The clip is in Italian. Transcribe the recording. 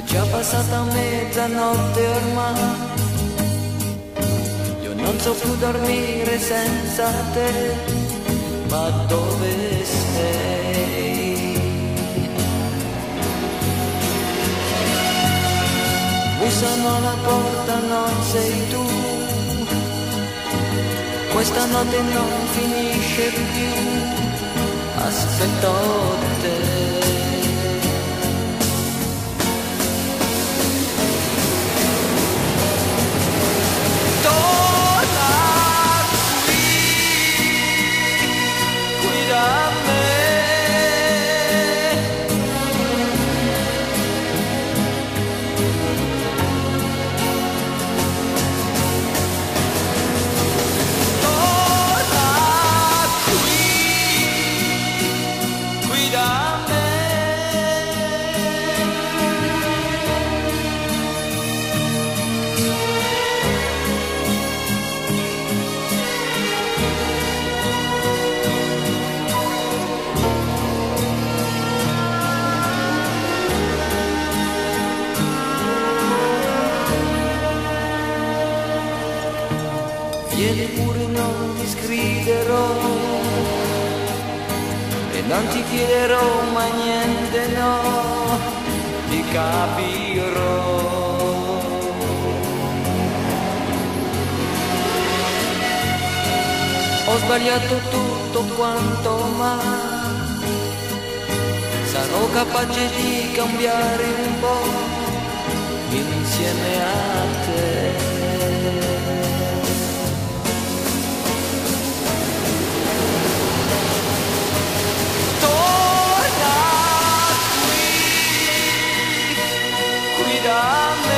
Già passata mezzanotte ormai, io non so più dormire senza te, ma dove sei? Bussano alla porta, non sei tu, questa notte non finisce più, aspetto te. Vieni pure, non ti scriverò e non ti chiederò mai niente, no, ti capirò. Ho sbagliato tutto quanto, ma sarò capace di cambiare un po' insieme a te. Torna qui da me.